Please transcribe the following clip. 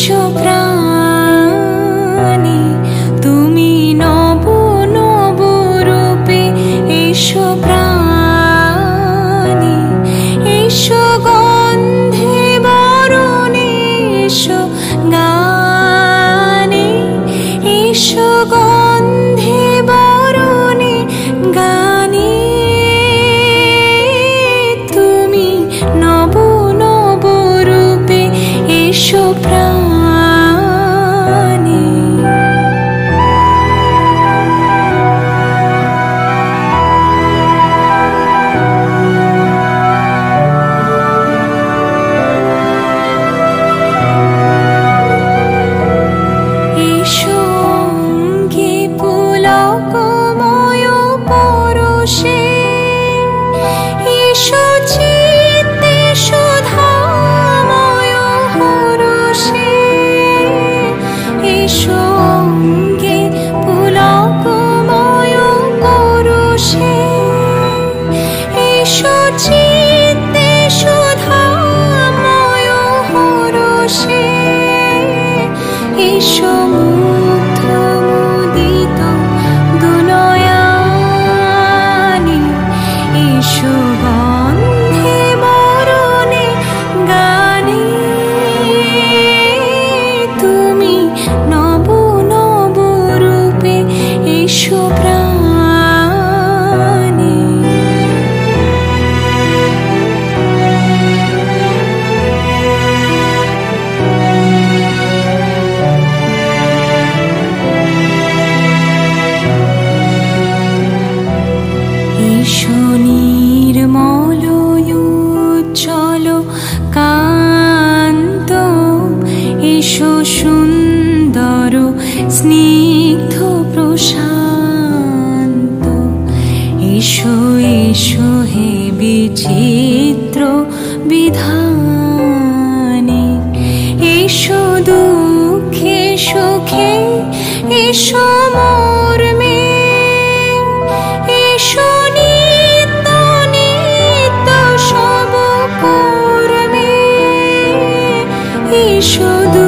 এসো প্রাণী তুমি নব নব রূপে এসো প্রাণী এসো গন্ধে বরণে এসো গানে এসো গন্ধে বরণে গানে তুমি নব নব রূপে এসো প্রাণী এসো অঙ্গে পুলকময় পরশে এসো চিত্তে সুধাময় হরষে এসো অঙ্গে পুলকময় পরশে এসো চিত্তে সুধাময় হরষে এসো মুগ্ধ মুদিত দুনয়নে এসো গন্ধে বরণে গানে তুমি নব নব রূপে এসো প্রাণী এসো নির্মল উজ্জ্বল কান্ত এসো সুন্দর স্নিগ্ধ প্রশান্ত এসো এসো হে বিচিত্র বিধানে এসো দুঃখে সুখে এসো মর্মে এসো নিত্য নিত্য সব কর্মে এসো